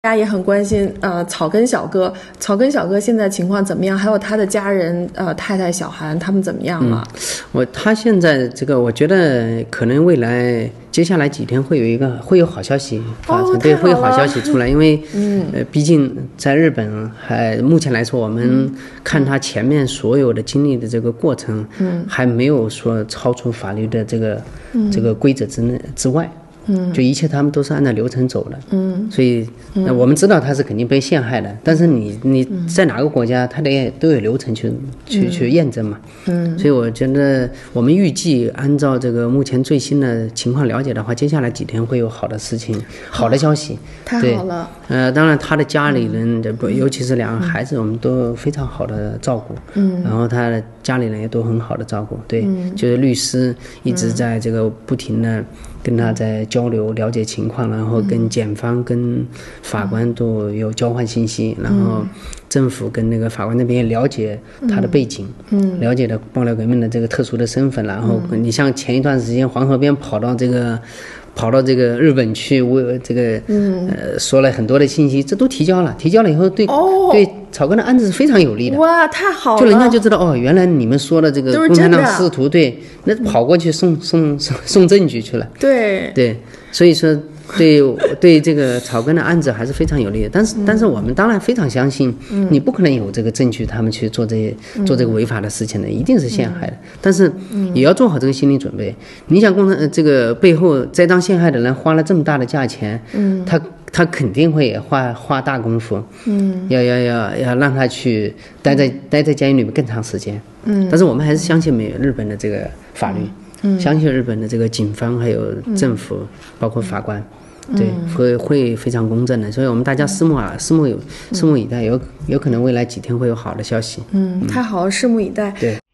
大家也很关心草根小哥现在情况怎么样？还有他的家人太太小韩他们怎么样了？ 他现在这个，我觉得可能未来接下来几天会有好消息发生，对，会有好消息出来，因为毕竟在日本目前来说，我们看他前面所有的经历的这个过程，还没有说超出法律的这个规则之外。就一切他们都是按照流程走的，所以我们知道他是肯定被陷害的，但是你在哪个国家，他都有流程去验证嘛，所以我觉得我们预计按照这个目前最新的情况了解的话，接下来几天会有好的事情，好的消息。 太好了。 当然他的家里人，尤其是两个孩子，我们都非常好的照顾，然后他的家里人也都很好的照顾，对，就是律师一直在这个不停的跟他在交流了解情况，然后跟检方跟法官都有交换信息，然后政府跟那个法官那边也了解他的背景，了解了爆料革命的这个特殊的身份，然后你像前一段时间黄河边跑到这个日本去，为这个说了很多的信息，这都提交了以后对草根的案子是非常有利的。 哇，太好了！ 就人家就知道原来你们说的这个共产党师徒，对，那跑过去送证据去了。对，所以说对这个草根的案子还是非常有利的。但是我们当然非常相信，你不可能有这个证据，他们去做这个违法的事情的，一定是陷害的。但是也要做好这个心理准备。你想这个背后栽赃陷害的人花了这么大的价钱，他肯定会花大功夫，要让他去待在监狱里面更长时间。但是我们还是相信日本的这个法律，相信日本的这个警方还有政府，包括法官，对，会非常公正的。所以我们大家拭目以待，有可能未来几天会有好的消息。 太好了，拭目以待。 对。